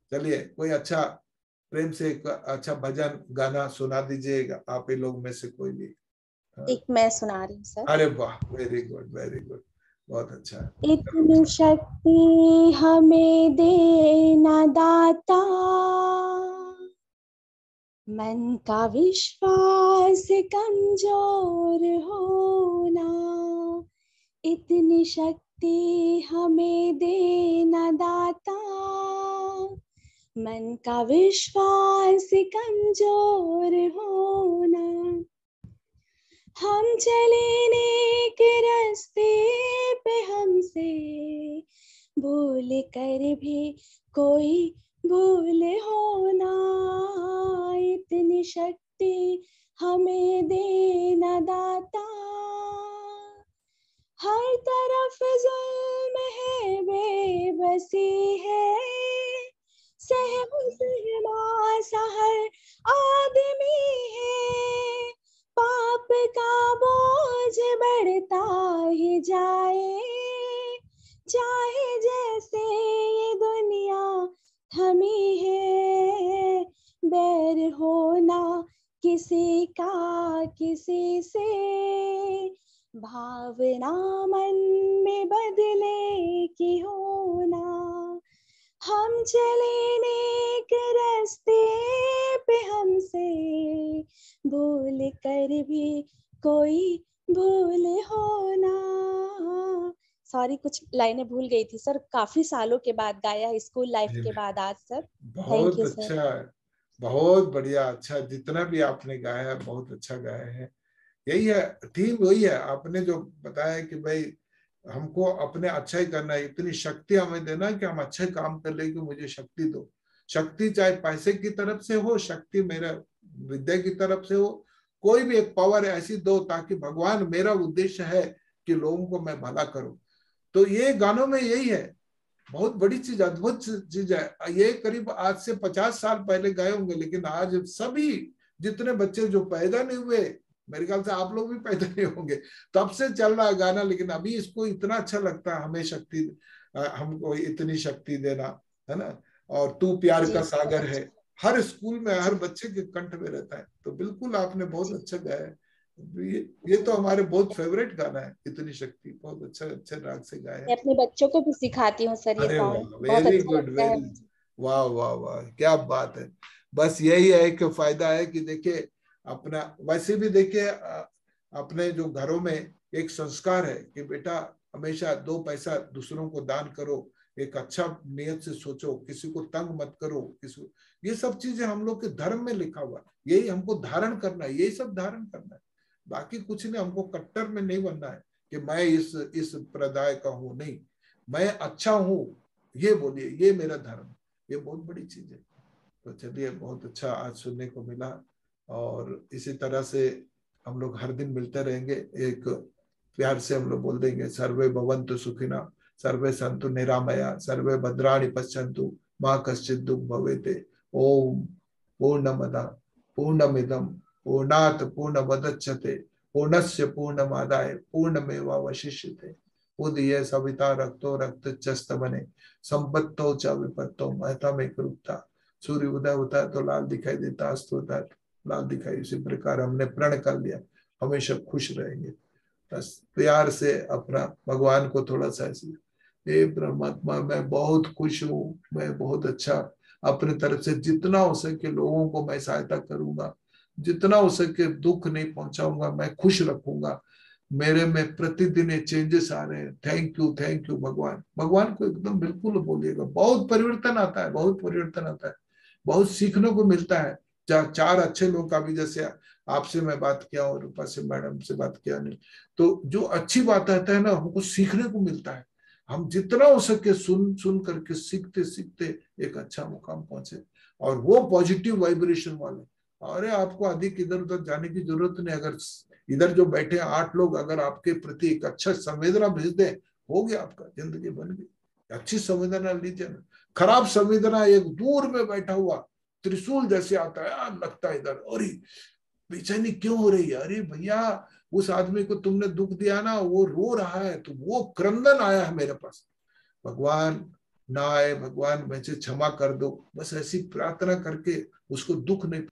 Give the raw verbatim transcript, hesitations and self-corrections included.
चलिए कोई अच्छा प्रेम से एक अच्छा भजन गाना सुना दीजिएगा, आप ही लोग में से कोई भी। एक मैं सुना रही हूँ सर। अरे वाह, वेरी गुड वेरी गुड, बहुत अच्छा है। इतनी शक्ति हमें देना दाता, मन का विश्वास कमजोर होना। इतनी शक्ति हमें देना दाता, मन का विश्वास कमजोर होना। हम चले नेक रास्ते पे, हमसे भूल कर भी कोई भूल होना। इतनी शक्ति हमें देना दाता, हर तरफ जुल्म है बेबसी है, सहम सहमा सा हर आदमी है। पाप का बोझ बढ़ता ही जाए, चाहे जैसे ये दुनिया थमी है। बैर होना किसी का किसी से, भावना मन में बदले की होना। हम चले नेक रास्ते पे, हमसे भूल कर भी कोई भूल होना। सॉरी, कुछ लाइनें भूल गई थी सर, काफी सालों के बाद गाया, स्कूल लाइफ के बाद आज सर। थैंक बहुत यू अच्छा सर। है, बहुत बढ़िया, अच्छा जितना भी आपने गाया है बहुत अच्छा गाया है। यही है थीम, वही है आपने जो बताया कि भाई हमको अपने अच्छा ही करना है, इतनी शक्ति हमें देना कि हम अच्छे काम कर ले, कि मुझे शक्ति दो। शक्ति चाहे पैसे की तरफ से हो, शक्ति मेरा विद्या की तरफ से हो, कोई भी एक पावर ऐसी दो ताकि भगवान, मेरा उद्देश्य है कि लोगों को मैं भला करूं। तो ये गानों में यही है, बहुत बड़ी चीज, अद्भुत चीज है ये। करीब आज से पचास साल पहले गए होंगे, लेकिन आज सभी जितने बच्चे जो पैदा नहीं हुए, मेरे ख्याल से आप लोग भी पैदा नहीं होंगे, तब से चल रहा है गाना, लेकिन अभी इसको इतना अच्छा लगता है, हमें शक्ति, हमको इतनी शक्ति देना, है ना। और तू प्यार का सागर है, हर स्कूल में हर बच्चे के कंठ में रहता है। तो बिल्कुल आपने बहुत अच्छा गाया है। ये ये तो हमारे बहुत फेवरेट गाना है, इतनी शक्ति, बहुत अच्छा अच्छे राग से गाया है। मैं अपने बच्चों को भी सिखाती हूँ सर ये अरे वाह, सॉन्ग, बहुत वेरी अच्छा गुड लगता है वेरी, मुझे। वाह वाह वाह, क्या बात है। बस यही है कि फायदा है कि देखिए अपना, वैसे भी देखिए अपने जो घरों में एक संस्कार है कि बेटा हमेशा दो पैसा दूसरों को दान करो, एक अच्छा नियत से सोचो, किसी को तंग मत करो, किसी, ये सब चीजें हम लोग के धर्म में लिखा हुआ, यही हमको धारण करना है, यही सब धारण करना है। बाकी कुछ नहीं, हमको कट्टर में नहीं बनना है कि मैं इस इस प्रदाय का हूं, नहीं, मैं अच्छा हूं, ये बोलिए, ये मेरा धर्म, ये बहुत बड़ी चीज है। तो चलिए बहुत अच्छा आज सुनने को मिला, और इसी तरह से हम लोग हर दिन मिलते रहेंगे। एक प्यार से हम लोग बोल देंगे, सर्वे भवन्तु सुखिना, सर्वे सन्तु निरामया, सर्वे भद्राणि पश्यन्तु, मां कश्चित् दुःख भवेत्। ओम पूर्णमद पूर्णमिदं पूर्णात् पूर्णमुदच्यते, पूर्णस्य पूर्णमादाय पूर्णमेवावशिष्यते। उदये सविता रक्तो रक्तच्यस्तमने, संपत्तो च विपत्तो महता में कृप्ता। सूर्य उदय होता है तो लाल दिखाई देता, अस्त होता है लाल दिखाई, उसी प्रकार हमने प्रण कर लिया, हमेशा खुश रहेंगे। बस प्यार से अपना भगवान को थोड़ा सा ऐसे, हे परमात्मा मैं बहुत खुश हूँ, मैं बहुत अच्छा, अपने तरफ से जितना हो सके लोगों को मैं सहायता करूंगा, जितना हो सके दुख नहीं पहुंचाऊंगा, मैं खुश रखूंगा, मेरे में प्रतिदिन ये चेंजेस आ रहे हैं, थैंक यू थैंक यू भगवान। भगवान को एकदम बिल्कुल बोलिएगा, बहुत परिवर्तन आता है, बहुत परिवर्तन आता है, बहुत सीखने को मिलता है। चार चार अच्छे लोग का भी, जैसे आपसे मैं बात किया और रूपा से मैडम से बात किया, नहीं तो जो अच्छी बात आता है ना, हमको सीखने को मिलता है। हम जितना हो सके सुन सुन करके सीखते सीखते एक अच्छा मुकाम पहुंचे, और वो पॉजिटिव वाइब्रेशन वाले। अरे आपको अधिक इधर उधर जाने की जरूरत नहीं, अगर इधर जो बैठे आठ लोग अगर आपके प्रति एक अच्छा संवेदना भेज दे, हो गया, आपका जिंदगी बन गई। अच्छी संवेदना लीजिए ना, खराब संवेदना एक दूर में बैठा हुआ त्रिशूल जैसे आता है, यार लगता है इधर, अरे बेचैनी क्यों हो रही है, अरे भैया उस आदमी को तुमने दुख दिया ना, वो रो रहा है, तो वो क्रंदन आया है मेरे पास। भगवान ना आए, भगवान मुझे क्षमा कर दो, बस ऐसी प्रार्थना करके उसको दुख नहीं